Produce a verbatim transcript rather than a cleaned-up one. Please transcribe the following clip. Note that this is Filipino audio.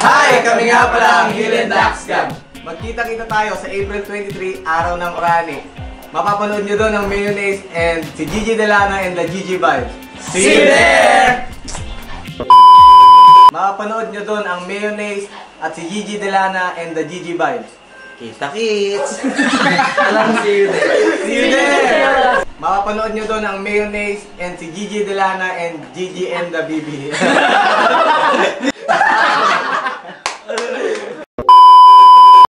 Hi! Kami nga pala ang Hill and Dax Gang. Magkita-kita tayo sa April twenty-three, araw ng Orani. Mapapanood nyo doon ang Mayonnaise and si Gigi Delana and the Gigi Vibes. See you there! Mapapanood nyo doon ang Mayonnaise at si Gigi Delana and the Gigi Vibes. Kita-kits! Alam, see you there! See you there! Mapapanood nyo doon ang Mayonnaise and si Gigi Delana and Gigi and the B B.